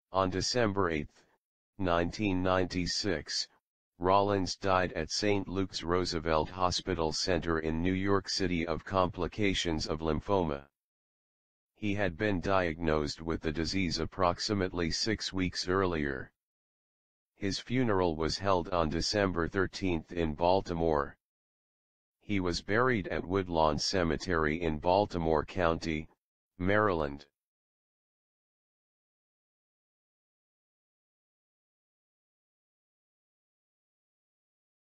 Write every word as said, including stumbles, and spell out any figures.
On December eighth, nineteen ninety-six, Rollins died at Saint Luke's Roosevelt Hospital Center in New York City of complications of lymphoma. He had been diagnosed with the disease approximately six weeks earlier. His funeral was held on December thirteenth in Baltimore. He was buried at Woodlawn Cemetery in Baltimore County, Maryland.